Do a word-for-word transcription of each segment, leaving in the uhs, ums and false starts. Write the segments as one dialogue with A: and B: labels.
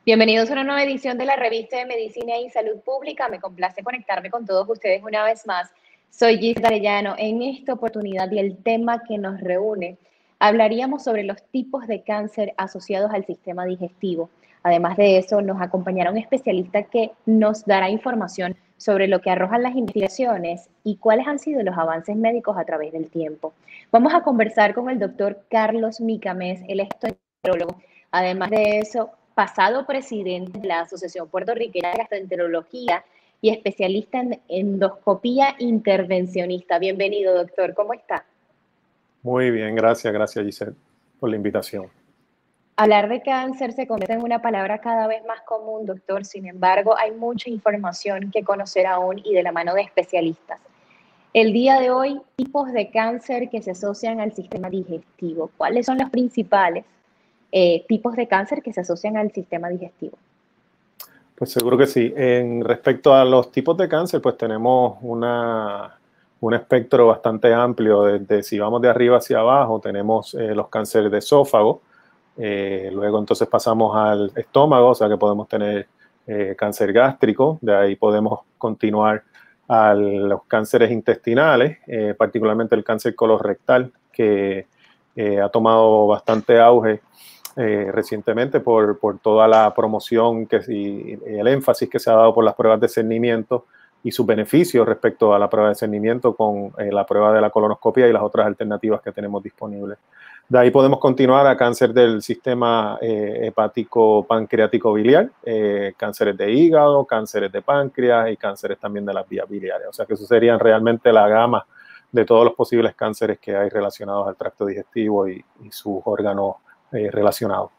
A: Bienvenidos a una nueva edición de la revista de Medicina y Salud Pública. Me complace conectarme con todos ustedes una vez más. Soy Gis Arellano. En esta oportunidad y el tema que nos reúne, hablaríamos sobre los tipos de cáncer asociados al sistema digestivo. Además de eso, nos acompañará un especialista que nos dará información sobre lo que arrojan las investigaciones y cuáles han sido los avances médicos a través del tiempo. Vamos a conversar con el doctor Carlos Micamés, él es gastroenterólogo. Además de eso, pasado presidente de la Asociación Puertorriqueña de Gastroenterología y especialista en endoscopía intervencionista. Bienvenido, doctor. ¿Cómo está?
B: Muy bien, gracias, gracias Giselle por la invitación.
A: Hablar de cáncer se convierte en una palabra cada vez más común, doctor. Sin embargo, hay mucha información que conocer aún y de la mano de especialistas. El día de hoy, tipos de cáncer que se asocian al sistema digestivo. ¿Cuáles son los principales eh, tipos de cáncer que se asocian al sistema digestivo?
B: Pues seguro que sí. En respecto a los tipos de cáncer, pues tenemos una, un espectro bastante amplio. Desde si vamos de arriba hacia abajo, tenemos eh, los cánceres de esófago. Eh, luego entonces pasamos al estómago, o sea que podemos tener eh, cáncer gástrico. De ahí podemos continuar a los cánceres intestinales, eh, particularmente el cáncer colorectal, que eh, ha tomado bastante auge Eh, recientemente por, por toda la promoción que, y el énfasis que se ha dado por las pruebas de discernimiento y sus beneficios respecto a la prueba de discernimiento con eh, la prueba de la colonoscopia y las otras alternativas que tenemos disponibles. De ahí podemos continuar a cáncer del sistema eh, hepático pancreático biliar, eh, cánceres de hígado, cánceres de páncreas y cánceres también de las vías biliares. O sea que eso serían realmente la gama de todos los posibles cánceres que hay relacionados al tracto digestivo y, y sus órganos Eh, relacionado.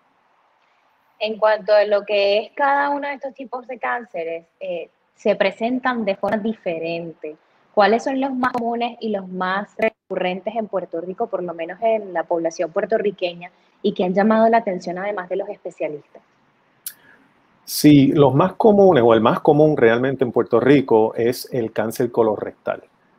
A: En cuanto a lo que es cada uno de estos tipos de cánceres, eh, se presentan de forma diferente. ¿Cuáles son los más comunes y los más recurrentes en Puerto Rico, por lo menos en la población puertorriqueña, y que han llamado la atención además de los especialistas?
B: Sí, los más comunes o el más común realmente en Puerto Rico es el cáncer colorectal.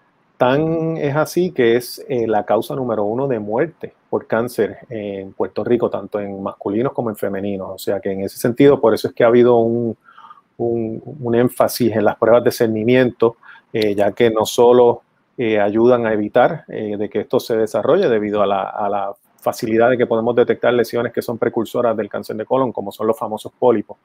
B: Tan es así que es eh, la causa número uno de muerte por cáncer en Puerto Rico, tanto en masculinos como en femeninos. O sea que en ese sentido, por eso es que ha habido un, un, un énfasis en las pruebas de discernimiento, eh, ya que no solo eh, ayudan a evitar eh, de que esto se desarrolle debido a la, a la facilidad de que podemos detectar lesiones que son precursoras del cáncer de colon, como son los famosos pólipos.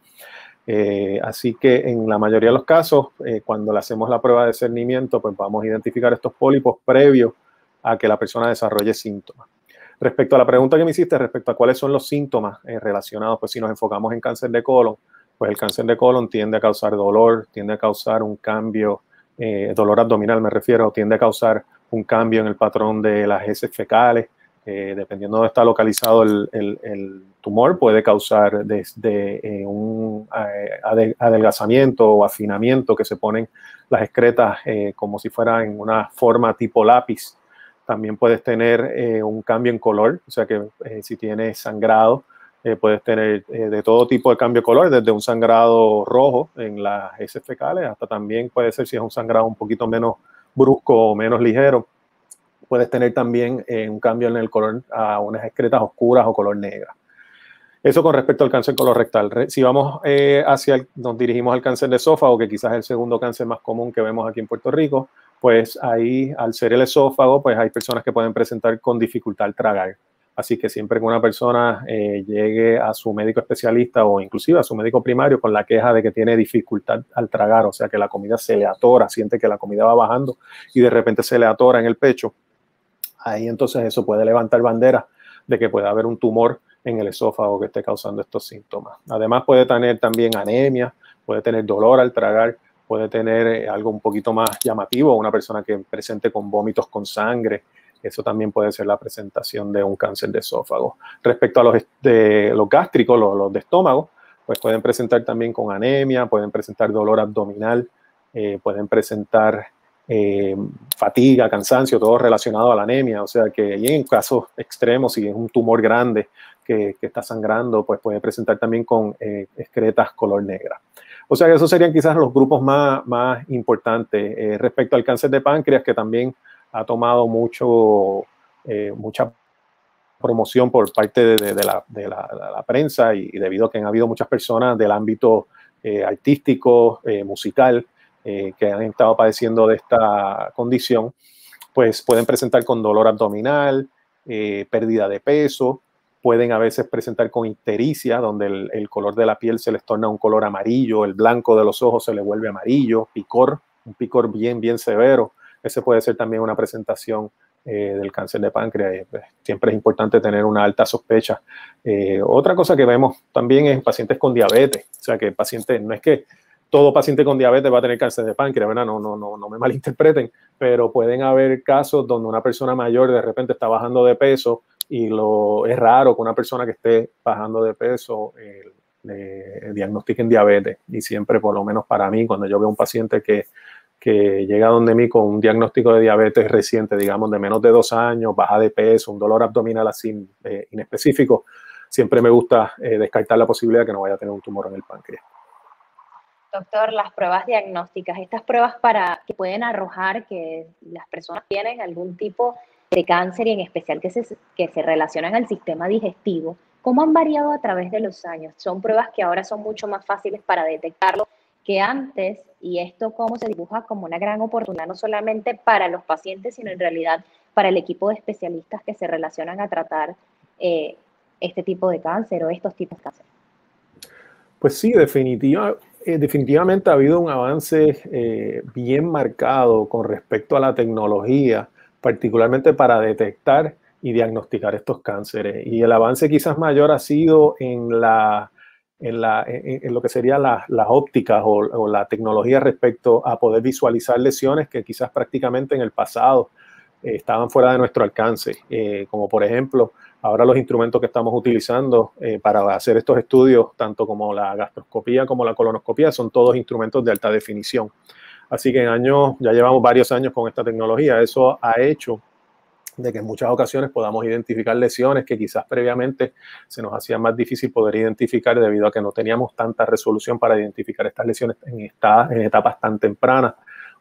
B: Eh, así que en la mayoría de los casos, eh, cuando le hacemos la prueba de discernimiento, pues vamos a identificar estos pólipos previos a que la persona desarrolle síntomas. Respecto a la pregunta que me hiciste, respecto a cuáles son los síntomas eh, relacionados, pues si nos enfocamos en cáncer de colon, pues el cáncer de colon tiende a causar dolor, tiende a causar un cambio, eh, dolor abdominal me refiero, tiende a causar un cambio en el patrón de las heces fecales. Eh, dependiendo de dónde está localizado el, el, el tumor, puede causar desde eh, un eh, adelgazamiento o afinamiento que se ponen las excretas eh, como si fuera en una forma tipo lápiz. También puedes tener eh, un cambio en color, o sea que eh, si tienes sangrado, eh, puedes tener eh, de todo tipo de cambio de color, desde un sangrado rojo en las heces fecales hasta también puede ser si es un sangrado un poquito menos brusco o menos ligero. Puedes tener también eh, un cambio en el color a unas excretas oscuras o color negra. Eso con respecto al cáncer colorectal. Si vamos eh, hacia, el, nos dirigimos al cáncer de esófago, que quizás es el segundo cáncer más común que vemos aquí en Puerto Rico, pues ahí, al ser el esófago, pues hay personas que pueden presentar con dificultad al tragar. Así que siempre que una persona eh, llegue a su médico especialista o inclusive a su médico primario con la queja de que tiene dificultad al tragar, o sea que la comida se le atora, siente que la comida va bajando y de repente se le atora en el pecho, ahí entonces eso puede levantar bandera de que puede haber un tumor en el esófago que esté causando estos síntomas. Además puede tener también anemia, puede tener dolor al tragar, puede tener algo un poquito más llamativo, una persona que presente con vómitos con sangre. Eso también puede ser la presentación de un cáncer de esófago. Respecto a los, de, los gástricos, los, los de estómago, pues pueden presentar también con anemia, pueden presentar dolor abdominal, eh, pueden presentar Eh, fatiga, cansancio, todo relacionado a la anemia. O sea que y en casos extremos, si es un tumor grande que, que está sangrando, pues puede presentar también con eh, excretas color negra. O sea que esos serían quizás los grupos más, más importantes. Eh, respecto al cáncer de páncreas, que también ha tomado mucho, eh, mucha promoción por parte de, de, de, la, de, la, de la prensa y, y debido a que han habido muchas personas del ámbito eh, artístico, eh, musical, eh, que han estado padeciendo de esta condición, pues pueden presentar con dolor abdominal, eh, pérdida de peso, pueden a veces presentar con ictericia, donde el, el color de la piel se les torna un color amarillo, el blanco de los ojos se le vuelve amarillo, picor, un picor bien, bien severo. Ese puede ser también una presentación eh, del cáncer de páncreas. Eh, pues, siempre es importante tener una alta sospecha. Eh, otra cosa que vemos también es pacientes con diabetes. O sea, que pacientes, no es que todo paciente con diabetes va a tener cáncer de páncreas, ¿verdad? No, no, no, no me malinterpreten, pero pueden haber casos donde una persona mayor de repente está bajando de peso y lo, es raro que una persona que esté bajando de peso eh, le diagnostiquen diabetes. Y siempre, por lo menos para mí, cuando yo veo un paciente que, que llega donde mí con un diagnóstico de diabetes reciente, digamos de menos de dos años, baja de peso, un dolor abdominal así eh, inespecífico, siempre me gusta eh, descartar la posibilidad de que no vaya a tener un tumor en el páncreas.
A: Doctor, las pruebas diagnósticas, estas pruebas para que pueden arrojar que las personas tienen algún tipo de cáncer y en especial que se, que se relacionan al sistema digestivo, ¿cómo han variado a través de los años? Son pruebas que ahora son mucho más fáciles para detectarlo que antes, y esto cómo se dibuja como una gran oportunidad no solamente para los pacientes, sino en realidad para el equipo de especialistas que se relacionan a tratar eh, este tipo de cáncer o estos tipos de cáncer.
B: Pues sí, definitiva, eh, definitivamente ha habido un avance eh, bien marcado con respecto a la tecnología, particularmente para detectar y diagnosticar estos cánceres. Y el avance quizás mayor ha sido en, la, en, la, en, en lo que serían la, las ópticas o, o la tecnología respecto a poder visualizar lesiones que quizás prácticamente en el pasado eh, estaban fuera de nuestro alcance, eh, como por ejemplo, ahora los instrumentos que estamos utilizando eh, para hacer estos estudios, tanto como la gastroscopía como la colonoscopía, son todos instrumentos de alta definición. Así que en años, ya llevamos varios años con esta tecnología. Eso ha hecho de que en muchas ocasiones podamos identificar lesiones que quizás previamente se nos hacía más difícil poder identificar debido a que no teníamos tanta resolución para identificar estas lesiones en, esta, en etapas tan tempranas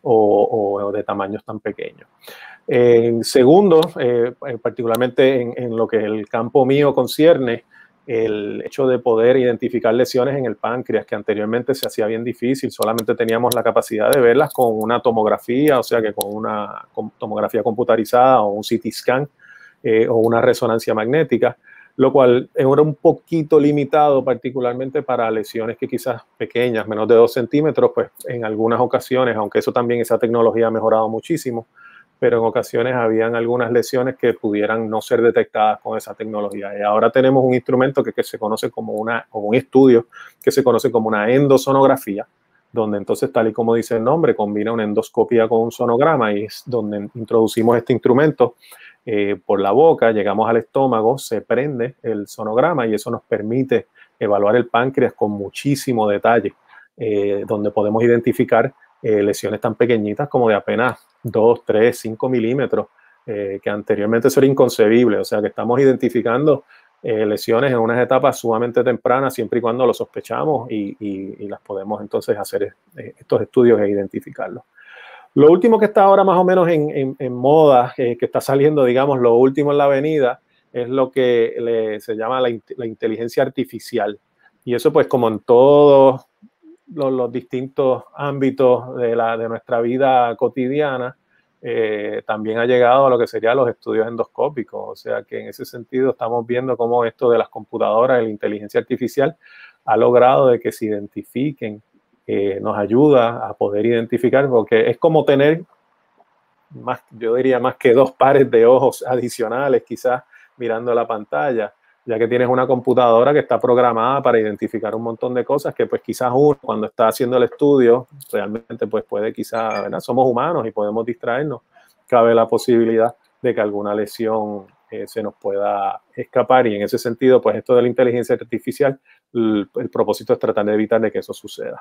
B: o, o de tamaños tan pequeños. En segundo, eh, particularmente en, en lo que el campo mío concierne, el hecho de poder identificar lesiones en el páncreas, que anteriormente se hacía bien difícil, solamente teníamos la capacidad de verlas con una tomografía, o sea que con una tomografía computarizada o un C T scan eh, o una resonancia magnética, lo cual era un poquito limitado, particularmente para lesiones que quizás pequeñas, menos de dos centímetros, pues en algunas ocasiones, aunque eso también, esa tecnología ha mejorado muchísimo, pero en ocasiones habían algunas lesiones que pudieran no ser detectadas con esa tecnología. Y ahora tenemos un instrumento que, que se conoce como una, o un estudio que se conoce como una endosonografía, donde entonces, tal y como dice el nombre, combina una endoscopía con un sonograma y es donde introducimos este instrumento eh, por la boca, llegamos al estómago, se prende el sonograma y eso nos permite evaluar el páncreas con muchísimo detalle, eh, donde podemos identificar eh, lesiones tan pequeñitas como de apenas dos, tres, cinco milímetros, eh, que anteriormente eso era inconcebible. O sea que estamos identificando eh, lesiones en unas etapas sumamente tempranas, siempre y cuando lo sospechamos y, y, y las podemos entonces hacer eh, estos estudios e identificarlos. Lo último que está ahora más o menos en, en, en moda, eh, que está saliendo, digamos, lo último en la avenida, es lo que le, se llama la, la inteligencia artificial. Y eso pues como en todos los, los distintos ámbitos de, la, de nuestra vida cotidiana, eh, también ha llegado a lo que serían los estudios endoscópicos. O sea que en ese sentido estamos viendo cómo esto de las computadoras, de la inteligencia artificial, ha logrado de que se identifiquen, eh, nos ayuda a poder identificar, porque es como tener más, yo diría más que dos pares de ojos adicionales quizás mirando la pantalla, ya que tienes una computadora que está programada para identificar un montón de cosas que pues quizás uno cuando está haciendo el estudio realmente pues puede quizás, ¿verdad? Somos humanos y podemos distraernos, cabe la posibilidad de que alguna lesión eh, se nos pueda escapar y en ese sentido pues esto de la inteligencia artificial, el, el propósito es tratar de evitar de que eso suceda.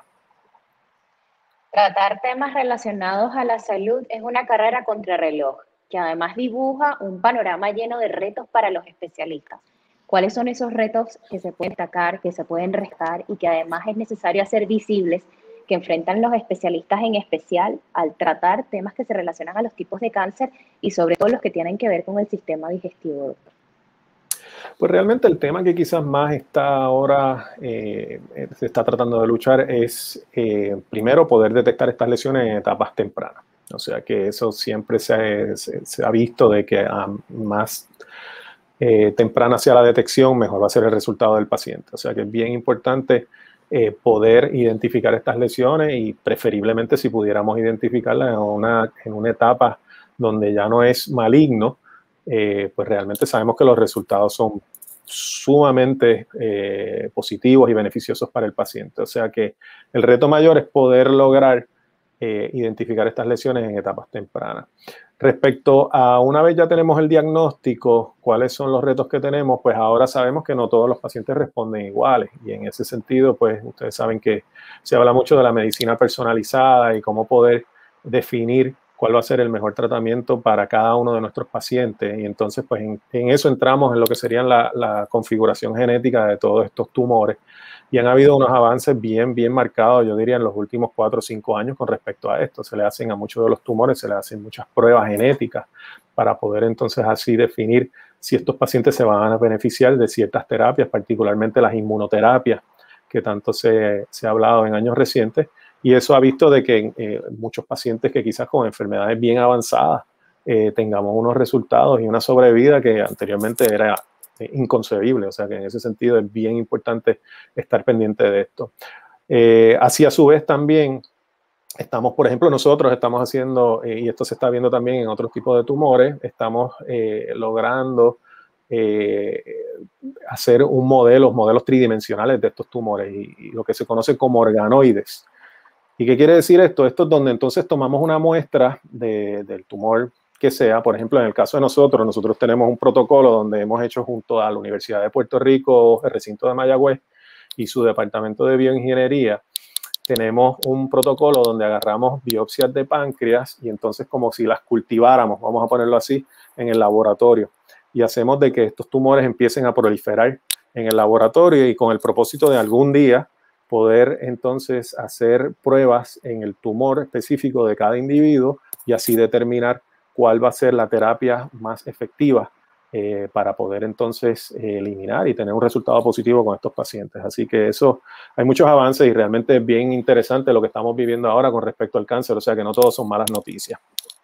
A: Tratar temas relacionados a la salud es una carrera contrarreloj, que además dibuja un panorama lleno de retos para los especialistas. ¿Cuáles son esos retos que se pueden destacar, que se pueden restar y que además es necesario hacer visibles, que enfrentan los especialistas en especial al tratar temas que se relacionan a los tipos de cáncer y sobre todo los que tienen que ver con el sistema digestivo, doctor?
B: Pues realmente el tema que quizás más está ahora, eh, se está tratando de luchar es, eh, primero, poder detectar estas lesiones en etapas tempranas. O sea que eso siempre se ha, se, se ha visto de que a más eh, temprana sea la detección, mejor va a ser el resultado del paciente. O sea que es bien importante eh, poder identificar estas lesiones y preferiblemente si pudiéramos identificarlas en una, en una etapa donde ya no es maligno, eh, pues realmente sabemos que los resultados son sumamente eh, positivos y beneficiosos para el paciente. O sea que el reto mayor es poder lograr eh, identificar estas lesiones en etapas tempranas. Respecto a una vez ya tenemos el diagnóstico, cuáles son los retos que tenemos, pues ahora sabemos que no todos los pacientes responden iguales y en ese sentido, pues ustedes saben que se habla mucho de la medicina personalizada y cómo poder definir cuál va a ser el mejor tratamiento para cada uno de nuestros pacientes. Y entonces, pues en, en eso entramos en lo que serían la, la configuración genética de todos estos tumores. Y han habido unos avances bien, bien marcados, yo diría, en los últimos cuatro o cinco años con respecto a esto. Se le hacen a muchos de los tumores, se le hacen muchas pruebas genéticas para poder entonces así definir si estos pacientes se van a beneficiar de ciertas terapias, particularmente las inmunoterapias, que tanto se, se ha hablado en años recientes. Y eso ha visto de que eh, muchos pacientes que quizás con enfermedades bien avanzadas eh, tengamos unos resultados y una sobrevida que anteriormente era eh, inconcebible. O sea que en ese sentido es bien importante estar pendiente de esto. Eh, así a su vez también estamos, por ejemplo, nosotros estamos haciendo, eh, y esto se está viendo también en otros tipos de tumores, estamos eh, logrando eh, hacer un modelo, modelos tridimensionales de estos tumores y, y lo que se conoce como organoides. ¿Y qué quiere decir esto? Esto es donde entonces tomamos una muestra de, del tumor que sea. Por ejemplo, en el caso de nosotros, nosotros tenemos un protocolo donde hemos hecho junto a la Universidad de Puerto Rico, el recinto de Mayagüez y su departamento de bioingeniería, tenemos un protocolo donde agarramos biopsias de páncreas y entonces como si las cultiváramos, vamos a ponerlo así, en el laboratorio. Y hacemos de que estos tumores empiecen a proliferar en el laboratorio y con el propósito de algún día poder entonces hacer pruebas en el tumor específico de cada individuo y así determinar cuál va a ser la terapia más efectiva eh, para poder entonces eh, eliminar y tener un resultado positivo con estos pacientes. Así que eso, hay muchos avances y realmente es bien interesante lo que estamos viviendo ahora con respecto al cáncer, o sea que no todos son malas noticias.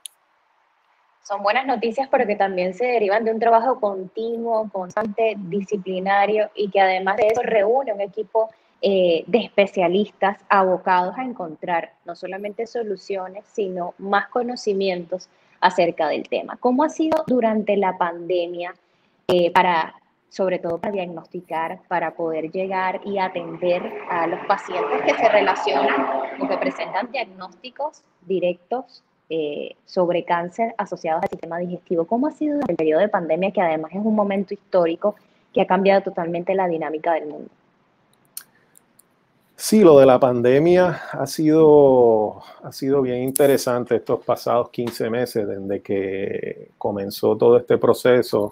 A: Son buenas noticias porque también se derivan de un trabajo continuo, constante, disciplinario y que además de eso reúne un equipo eh, de especialistas abocados a encontrar no solamente soluciones, sino más conocimientos acerca del tema. ¿Cómo ha sido durante la pandemia eh, para, sobre todo para diagnosticar, para poder llegar y atender a los pacientes que se relacionan o que presentan diagnósticos directos eh, sobre cáncer asociados al sistema digestivo? ¿Cómo ha sido el periodo de pandemia, que además es un momento histórico que ha cambiado totalmente la dinámica del mundo?
B: Sí, lo de la pandemia ha sido, ha sido bien interesante estos pasados quince meses desde que comenzó todo este proceso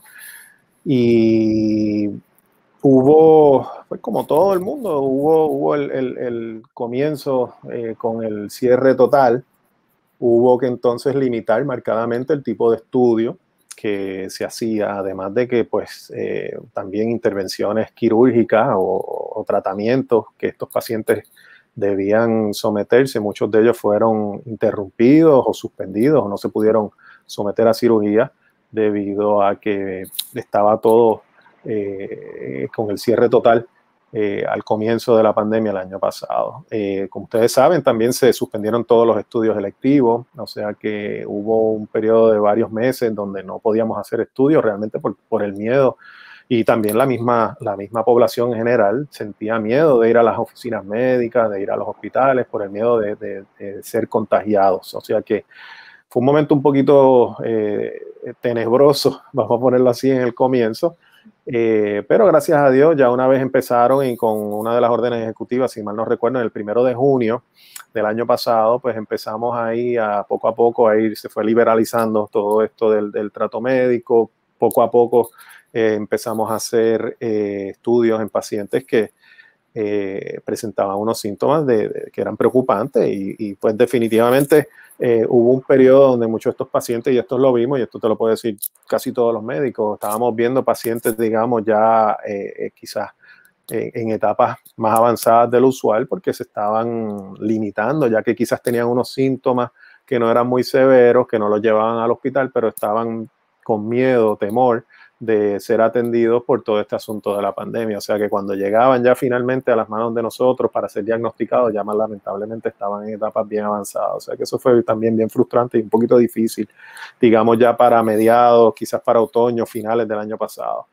B: y hubo, pues como todo el mundo, hubo, hubo el, el, el comienzo eh, con el cierre total, hubo que entonces limitar marcadamente el tipo de estudio que se hacía, además de que pues eh, también intervenciones quirúrgicas o, o tratamientos que estos pacientes debían someterse, muchos de ellos fueron interrumpidos o suspendidos o no se pudieron someter a cirugía debido a que estaba todo eh, con el cierre total eh, al comienzo de la pandemia el año pasado. Eh, como ustedes saben, también se suspendieron todos los estudios electivos, o sea que hubo un periodo de varios meses donde no podíamos hacer estudios realmente por, por el miedo. Y también la misma, la misma población en general sentía miedo de ir a las oficinas médicas, de ir a los hospitales, por el miedo de, de, de ser contagiados. O sea que fue un momento un poquito eh, tenebroso, vamos a ponerlo así, en el comienzo. Eh, pero gracias a Dios ya una vez empezaron y con una de las órdenes ejecutivas, si mal no recuerdo, el primero de junio del año pasado, pues empezamos ahí a poco a poco a ir, se fue liberalizando todo esto del, del trato médico, poco a poco eh, empezamos a hacer eh, estudios en pacientes que eh, presentaban unos síntomas de, de, que eran preocupantes y, y pues definitivamente eh, hubo un periodo donde muchos de estos pacientes, y esto lo vimos, y esto te lo puedo decir casi todos los médicos, estábamos viendo pacientes, digamos, ya eh, eh, quizás en, en etapas más avanzadas del usual porque se estaban limitando, ya que quizás tenían unos síntomas que no eran muy severos, que no los llevaban al hospital, pero estaban con miedo, temor de ser atendidos por todo este asunto de la pandemia. O sea que cuando llegaban ya finalmente a las manos de nosotros para ser diagnosticados, ya más lamentablemente estaban en etapas bien avanzadas. O sea que eso fue también bien frustrante y un poquito difícil, digamos ya para mediados, quizás para otoño, finales del año pasado.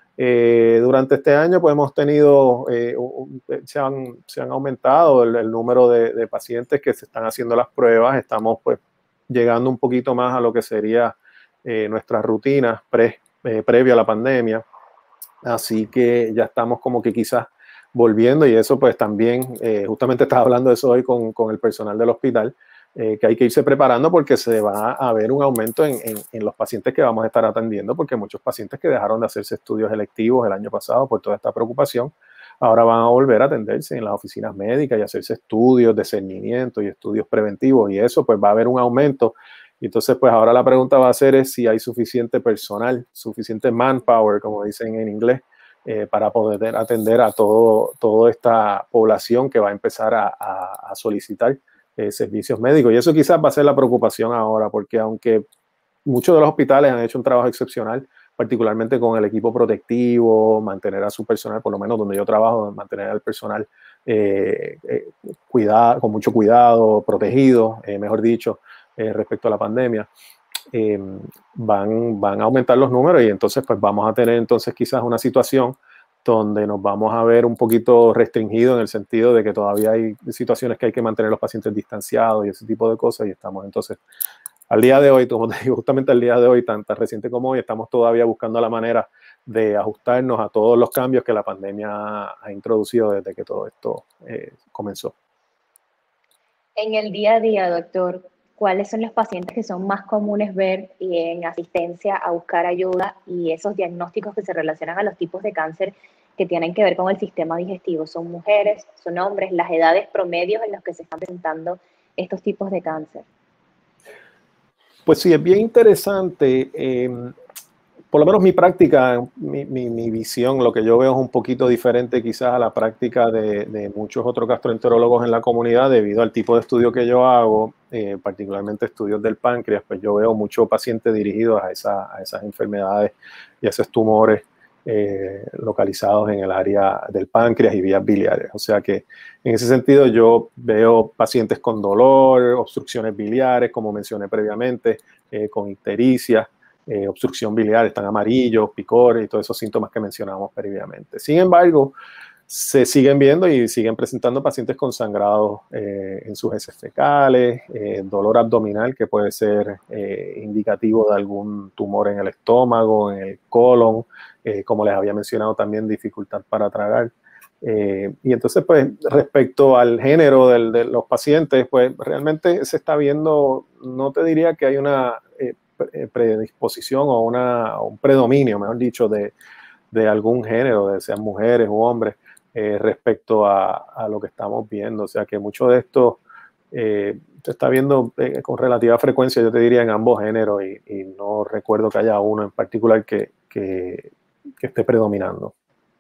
B: Eh, durante este año pues hemos tenido, eh, un, se, han, se han aumentado el, el número de, de pacientes que se están haciendo las pruebas. Estamos pues llegando un poquito más a lo que sería eh, nuestras rutinas pre, eh, previo a la pandemia. Así que ya estamos como que quizás volviendo, y eso pues también, eh, justamente estaba hablando de eso hoy con, con el personal del hospital, eh, que hay que irse preparando porque se va a ver un aumento en, en, en los pacientes que vamos a estar atendiendo, porque muchos pacientes que dejaron de hacerse estudios electivos el año pasado por toda esta preocupación, ahora van a volver a atenderse en las oficinas médicas y hacerse estudios de cernimiento y estudios preventivos, y eso pues va a haber un aumento. Y entonces, pues ahora la pregunta va a ser es si hay suficiente personal, suficiente manpower, como dicen en inglés, eh, para poder atender a todo, toda esta población que va a empezar a, a, a solicitar eh, servicios médicos. Y eso quizás va a ser la preocupación ahora, porque aunque muchos de los hospitales han hecho un trabajo excepcional, particularmente con el equipo protectivo, mantener a su personal, por lo menos donde yo trabajo, mantener al personal eh, eh, cuidado, con mucho cuidado, protegido, eh, mejor dicho, Eh, respecto a la pandemia, eh, van, van a aumentar los números, y entonces pues vamos a tener entonces quizás una situación donde nos vamos a ver un poquito restringido en el sentido de que todavía hay situaciones que hay que mantener los pacientes distanciados y ese tipo de cosas, y estamos entonces al día de hoy, como te digo, justamente al día de hoy, tan, tan reciente como hoy, estamos todavía buscando la manera de ajustarnos a todos los cambios que la pandemia ha introducido desde que todo esto eh, comenzó.
A: En el día a día, doctor, ¿cuáles son los pacientes que son más comunes ver en asistencia a buscar ayuda y esos diagnósticos que se relacionan a los tipos de cáncer que tienen que ver con el sistema digestivo? ¿Son mujeres, son hombres? ¿Las edades promedios en las que se están presentando estos tipos de cáncer?
B: Pues sí, es bien interesante. Eh, por lo menos mi práctica, mi, mi, mi visión, lo que yo veo es un poquito diferente quizás a la práctica de, de muchos otros gastroenterólogos en la comunidad, debido al tipo de estudio que yo hago, eh, particularmente estudios del páncreas. Pues yo veo muchos pacientes dirigidos a, esa, a esas enfermedades y a esos tumores eh, localizados en el área del páncreas y vías biliares. O sea que en ese sentido yo veo pacientes con dolor, obstrucciones biliares, como mencioné previamente, eh, con ictericia, Eh, obstrucción biliar, están amarillos, picores y todos esos síntomas que mencionamos previamente. Sin embargo, se siguen viendo y siguen presentando pacientes con sangrado eh, en sus heces fecales, eh, dolor abdominal que puede ser eh, indicativo de algún tumor en el estómago, en el colon, eh, como les había mencionado también, dificultad para tragar. Eh, y entonces, pues, respecto al género del, de los pacientes, pues realmente se está viendo, no te diría que hay una eh, predisposición o una, un predominio, mejor dicho, de, de algún género, de sean mujeres u hombres, eh, respecto a, a lo que estamos viendo. O sea que mucho de esto eh, se está viendo eh, con relativa frecuencia, yo te diría, en ambos géneros, y, y no recuerdo que haya uno en particular que, que, que esté predominando.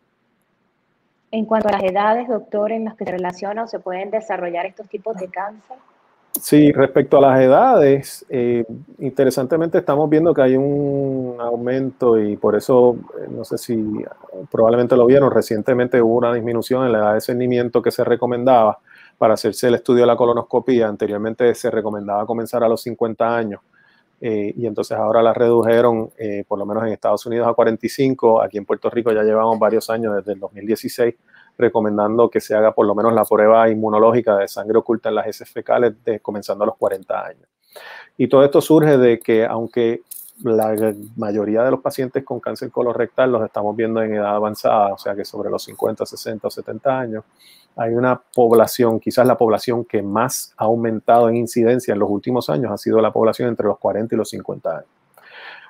A: En cuanto a las edades, doctor, en las que se relacionan o se pueden desarrollar estos tipos de cáncer.
B: Sí, respecto a las edades, eh, interesantemente estamos viendo que hay un aumento, y por eso, eh, no sé si probablemente lo vieron, recientemente hubo una disminución en la edad de cernimiento que se recomendaba para hacerse el estudio de la colonoscopía. Anteriormente se recomendaba comenzar a los cincuenta años, eh, y entonces ahora la redujeron, eh, por lo menos en Estados Unidos, a cuarenta y cinco. Aquí en Puerto Rico ya llevamos varios años, desde el dos mil dieciséis, recomendando que se haga por lo menos la prueba inmunológica de sangre oculta en las heces fecales de, comenzando a los cuarenta años. Y todo esto surge de que, aunque la mayoría de los pacientes con cáncer colorectal los estamos viendo en edad avanzada, o sea que sobre los cincuenta, sesenta o setenta años, hay una población, quizás la población que más ha aumentado en incidencia en los últimos años ha sido la población entre los cuarenta y los cincuenta años.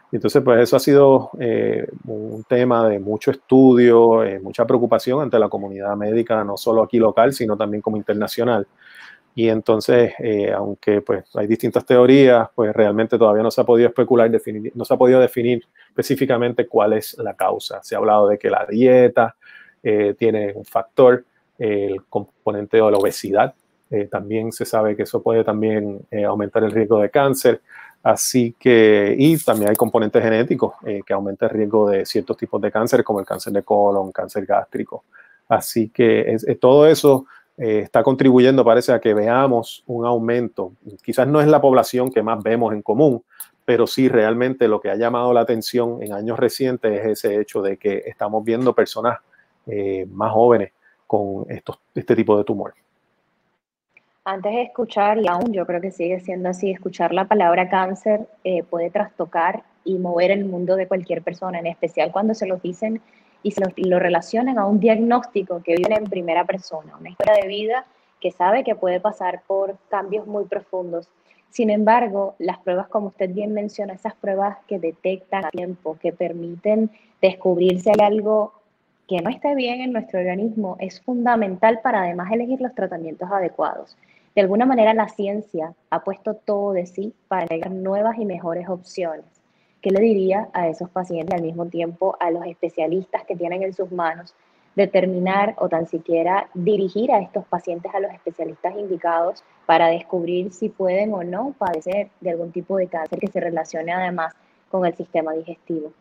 B: Entonces, pues eso ha sido eh, un tema de mucho estudio, eh, mucha preocupación ante la comunidad médica, no solo aquí local, sino también como internacional. Y entonces, eh, aunque pues hay distintas teorías, pues realmente todavía no se ha podido especular, definir, no se ha podido definir específicamente cuál es la causa. Se ha hablado de que la dieta eh, tiene un factor, eh, el componente de la obesidad, eh, también se sabe que eso puede también eh, aumentar el riesgo de cáncer. Así que, y también hay componentes genéticos eh, que aumentan el riesgo de ciertos tipos de cáncer, como el cáncer de colon, cáncer gástrico. Así que es, es, todo eso eh, está contribuyendo, parece, a que veamos un aumento. Quizás no es la población que más vemos en común, pero sí realmente lo que ha llamado la atención en años recientes es ese hecho de que estamos viendo personas eh, más jóvenes con estos, este tipo de tumor.
A: Antes de escuchar, y aún yo creo que sigue siendo así, escuchar la palabra cáncer eh, puede trastocar y mover el mundo de cualquier persona, en especial cuando se lo dicen y se lo, y lo relacionan a un diagnóstico que viven en primera persona, una historia de vida que sabe que puede pasar por cambios muy profundos. Sin embargo, las pruebas, como usted bien menciona, esas pruebas que detectan a tiempo, que permiten descubrir si hay algo que no esté bien en nuestro organismo, es fundamental para además elegir los tratamientos adecuados. De alguna manera la ciencia ha puesto todo de sí para llegar nuevas y mejores opciones. ¿Qué le diría a esos pacientes y al mismo tiempo a los especialistas que tienen en sus manos determinar o tan siquiera dirigir a estos pacientes a los especialistas indicados para descubrir si pueden o no padecer de algún tipo de cáncer que se relacione además con el sistema digestivo?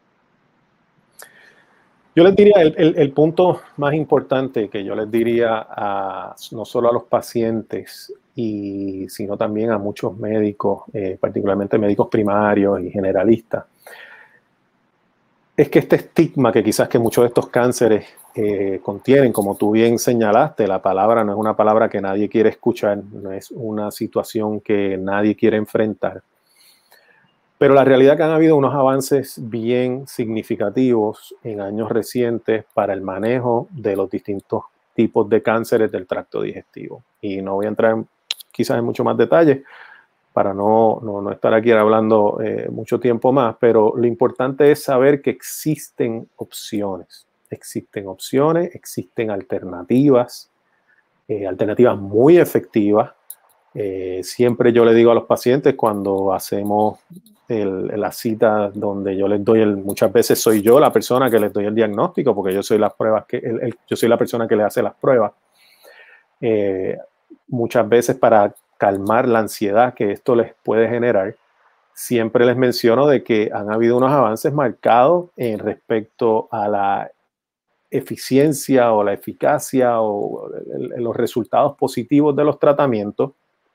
B: Yo les diría, el, el, el punto más importante que yo les diría a, no solo a los pacientes, y, sino también a muchos médicos, eh, particularmente médicos primarios y generalistas, es que este estigma que quizás que muchos de estos cánceres eh, contienen, como tú bien señalaste, la palabra no es una palabra que nadie quiere escuchar, no es una situación que nadie quiere enfrentar. Pero la realidad es que han habido unos avances bien significativos en años recientes para el manejo de los distintos tipos de cánceres del tracto digestivo. Y no voy a entrar en, quizás en mucho más detalle para no, no, no estar aquí hablando eh, mucho tiempo más, pero lo importante es saber que existen opciones. Existen opciones, existen alternativas, eh, alternativas muy efectivas. Eh, siempre yo le digo a los pacientes cuando hacemos el, la cita donde yo les doy el, muchas veces soy yo la persona que les doy el diagnóstico porque yo soy las pruebas que el, el, yo soy la persona que le hace las pruebas. Eh, muchas veces para calmar la ansiedad que esto les puede generar, siempre les menciono de que han habido unos avances marcados en respecto a la eficiencia o la eficacia o el, los resultados positivos de los tratamientos.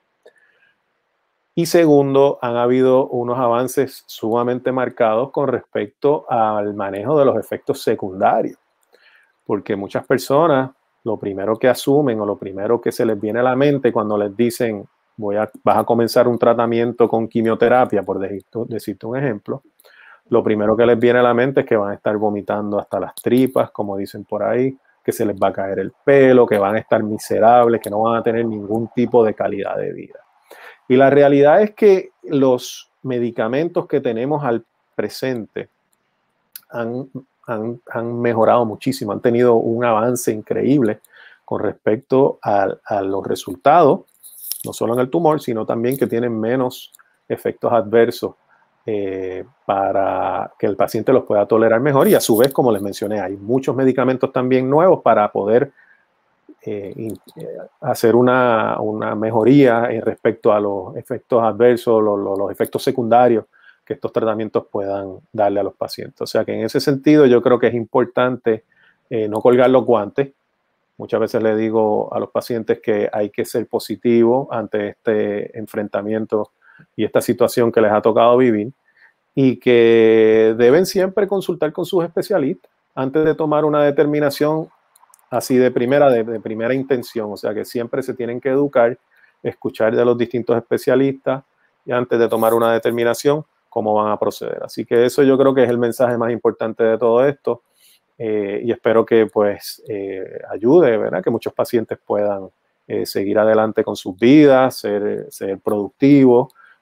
B: Y segundo, han habido unos avances sumamente marcados con respecto al manejo de los efectos secundarios, porque muchas personas lo primero que asumen o lo primero que se les viene a la mente cuando les dicen voy a, vas a comenzar un tratamiento con quimioterapia, por decirte, decirte un ejemplo, lo primero que les viene a la mente es que van a estar vomitando hasta las tripas, como dicen por ahí, que se les va a caer el pelo, que van a estar miserables, que no van a tener ningún tipo de calidad de vida. Y la realidad es que los medicamentos que tenemos al presente han, han, han mejorado muchísimo, han tenido un avance increíble con respecto a, a los resultados, no solo en el tumor, sino también que tienen menos efectos adversos eh, para que el paciente los pueda tolerar mejor. Y a su vez, como les mencioné, hay muchos medicamentos también nuevos para poder Eh, eh, hacer una, una mejoría en respecto a los efectos adversos, los, los, los efectos secundarios que estos tratamientos puedan darle a los pacientes. O sea que en ese sentido yo creo que es importante eh, no colgar los guantes. Muchas veces le digo a los pacientes que hay que ser positivo ante este enfrentamiento y esta situación que les ha tocado vivir y que deben siempre consultar con sus especialistas antes de tomar una determinación así de primera, de, de primera intención, o sea que siempre se tienen que educar, escuchar de los distintos especialistas y antes de tomar una determinación, cómo van a proceder. Así que eso yo creo que es el mensaje más importante de todo esto eh, y espero que pues eh, ayude, ¿verdad? Que muchos pacientes puedan eh, seguir adelante con sus vidas, ser, ser productivos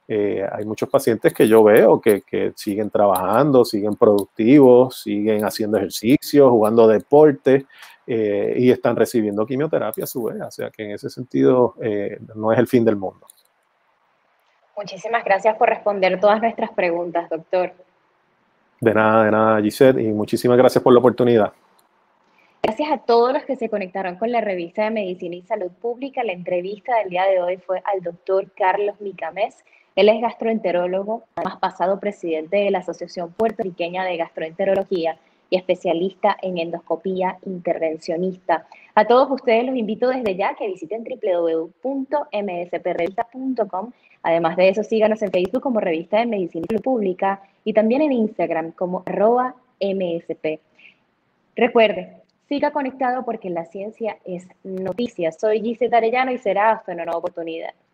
B: Eh, hay muchos pacientes que yo veo que, que siguen trabajando, siguen productivos, siguen haciendo ejercicio, jugando deporte eh, y están recibiendo quimioterapia a su vez. O sea que en ese sentido eh, no es el fin del mundo.
A: Muchísimas gracias por responder todas nuestras preguntas, doctor.
B: De nada, de nada, Giselle, y muchísimas gracias por la oportunidad.
A: Gracias a todos los que se conectaron con la revista de Medicina y Salud Pública. La entrevista del día de hoy fue al doctor Carlos Micamés. Él es gastroenterólogo, además pasado presidente de la Asociación Puertorriqueña de Gastroenterología y especialista en endoscopía intervencionista. A todos ustedes los invito desde ya que visiten w w w punto m s p revista punto com. Además de eso, síganos en Facebook como Revista de Medicina y Salud Pública y también en Instagram como arroba msp. Recuerde, siga conectado porque la ciencia es noticia. Soy Giselle Arellano y será hasta una nueva oportunidad.